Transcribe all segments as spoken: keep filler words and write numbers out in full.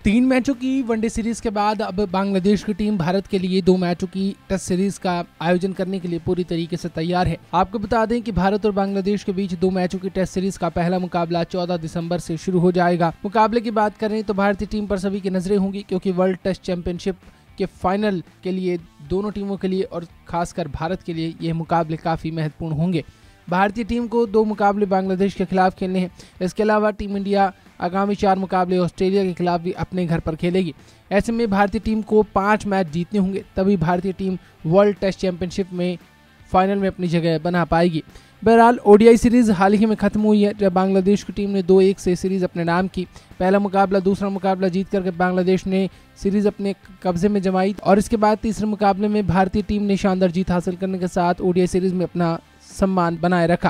तीन मैचों की वनडे सीरीज के बाद अब बांग्लादेश की टीम भारत के लिए दो मैचों की टेस्ट सीरीज का आयोजन करने के लिए पूरी तरीके से तैयार है। आपको बता दें कि भारत और बांग्लादेश के बीच दो मैचों की टेस्ट सीरीज का पहला मुकाबला चौदह दिसंबर से शुरू हो जाएगा। मुकाबले की बात करें तो भारतीय टीम पर सभी की नजरें होंगी, क्योंकि वर्ल्ड टेस्ट चैंपियनशिप के फाइनल के लिए दोनों टीमों के लिए और खासकर भारत के लिए यह मुकाबले काफी महत्वपूर्ण होंगे। भारतीय टीम को दो मुकाबले बांग्लादेश के खिलाफ खेलने हैं। इसके अलावा टीम इंडिया आगामी चार मुकाबले ऑस्ट्रेलिया के खिलाफ भी अपने घर पर खेलेगी। ऐसे में भारतीय टीम को पांच मैच जीतने होंगे, तभी भारतीय टीम वर्ल्ड टेस्ट चैंपियनशिप में फाइनल में अपनी जगह बना पाएगी। बहरहाल ओडीआई सीरीज हाल ही में खत्म हुई है, जब बांग्लादेश की टीम ने दो एक से सीरीज अपने नाम की। पहला मुकाबला दूसरा मुकाबला जीत करके बांग्लादेश ने सीरीज अपने कब्जे में जमाई और इसके बाद तीसरे मुकाबले में भारतीय टीम ने शानदार जीत हासिल करने के साथ ओडीआई सीरीज में अपना सम्मान बनाए रखा।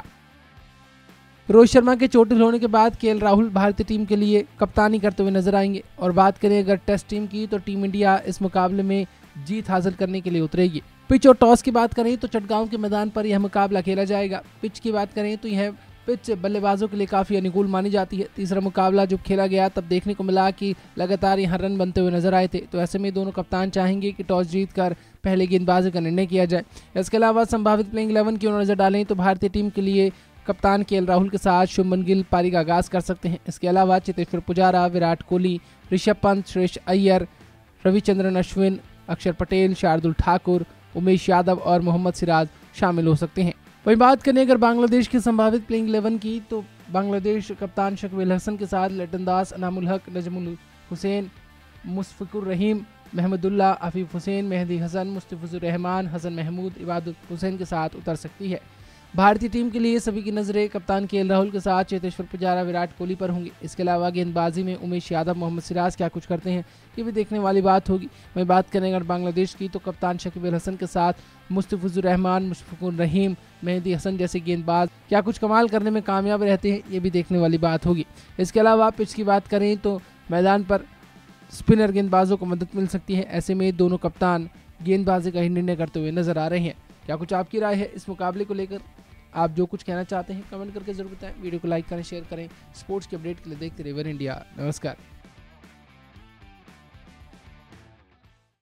रोहित शर्मा के चोटिल होने के बाद केएल राहुल भारतीय टीम के लिए कप्तानी करते हुए नजर आएंगे। और बात करें अगर टेस्ट टीम की, तो टीम इंडिया इस मुकाबले में जीत हासिल करने के लिए उतरेगी। पिच और टॉस की बात करें तो चटगांव के मैदान पर यह मुकाबला खेला जाएगा। पिच की बात करें तो यह पिच बल्लेबाजों के लिए काफी अनुकूल मानी जाती है। तीसरा मुकाबला जब खेला गया तब देखने को मिला कि लगातार यहाँ रन बनते हुए नजर आए थे, तो ऐसे में दोनों कप्तान चाहेंगे कि टॉस जीतकर पहले गेंदबाजी का निर्णय किया जाए। इसके अलावा संभावित प्लेइंग इलेवन की नजर डालें तो भारतीय टीम के लिए कप्तान केएल राहुल के साथ शुभमन गिल पारी का आगाज कर सकते हैं। इसके अलावा चेतेश्वर पुजारा, विराट कोहली, ऋषभ पंत, श्रेयस अय्यर, रविचंद्रन अश्विन, अक्षर पटेल, शार्दुल ठाकुर, उमेश यादव और मोहम्मद सिराज शामिल हो सकते हैं। वहीं बात करें अगर बांग्लादेश की संभावित प्लेइंग इलेवन की, तो बांग्लादेश कप्तान शकीब अल हसन के साथ लिटन दास, अनामुल हक, नजमुल हुसैन, मुशफिकुर रहीम, महमूदुल्लाह, आफिफ हुसैन, मेहदी हसन, मुस्तफिजुर रहमान, हसन महमूद, इबादत हुसैन के साथ उतर सकती है। भारतीय टीम के लिए सभी की नजरें कप्तान केएल राहुल के साथ चेतेश्वर पुजारा, विराट कोहली पर होंगी। इसके अलावा गेंदबाजी में उमेश यादव, मोहम्मद सिराज क्या कुछ करते हैं, ये भी देखने वाली बात होगी। वहीं बात करें अगर बांग्लादेश की, तो कप्तान शकीब अल हसन के साथ मुस्तफिजुर रहमान, मुशफिकुर रहीम, मेहदी हसन जैसे गेंदबाज क्या कुछ कमाल करने में कामयाब रहते हैं, ये भी देखने वाली बात होगी। इसके अलावा पिच की बात करें तो मैदान पर स्पिनर गेंदबाजों को मदद मिल सकती है। ऐसे में दोनों कप्तान गेंदबाजी का ही निर्णय करते हुए नजर आ रहे हैं। क्या कुछ आपकी राय है इस मुकाबले को लेकर? आप जो कुछ कहना चाहते हैं कमेंट करके जरूर बताएं। वीडियो को लाइक करें, शेयर करें। स्पोर्ट्स के अपडेट के लिए देखते रहिए वन इंडिया। नमस्कार।